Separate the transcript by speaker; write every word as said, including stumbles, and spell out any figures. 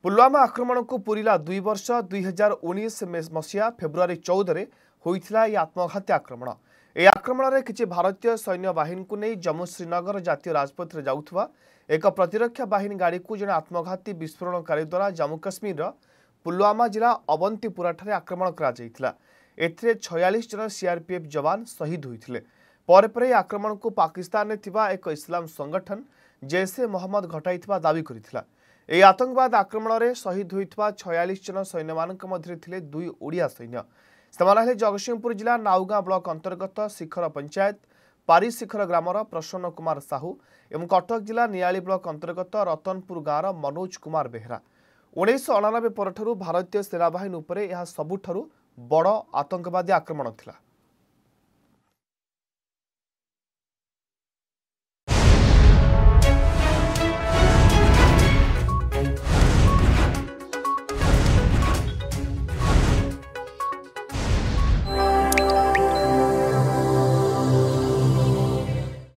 Speaker 1: पुलवामा आक्रमण को पूरीला दुई वर्ष दुई हजार उन्नीस मसीहा फेब्रुआरी चौदह में होता यह आत्मघाती आक्रमण। यह आक्रमण में किसी भारतीय सैन्य बाहिनी को नहीं जम्मू श्रीनगर जातीय राजपथ में जाऊा एक प्रतिरक्षा बाहिनी गाड़ी को जड़े आत्मघाती विस्फोरणकारी द्वारा जम्मू काश्मीर पुलवामा जिला अवंतीपुरा ठारे आक्रमण करा छयालीस जन सीआरपीएफ जवान शहीद होते पर पर आक्रमण को पाकिस्तान में थिबा एक इस्लाम संगठन जैश ए मोहम्मद घटाई दावी करथिला। ଏହି आतंकवाद आक्रमण में शहीद होता छयालीस जन सैन्य मानक मध्य थे दुई ओडिया सैन्य। से जगतसिंहपुर जिला नाउगाँ ब्लॉक अंतर्गत शिखर पंचायत पारिशिखर ग्रामर प्रसन्न कुमार साहू और कटक जिला नियाली ब्लॉक अंतर्गत रतनपुर गाँवर मनोज कुमार बेहरा। उन्नीस अणानबे पर भारतीय सेनाबाहिनी उपर यह सबुठारु बड़ आतंकवादी आक्रमण थिला।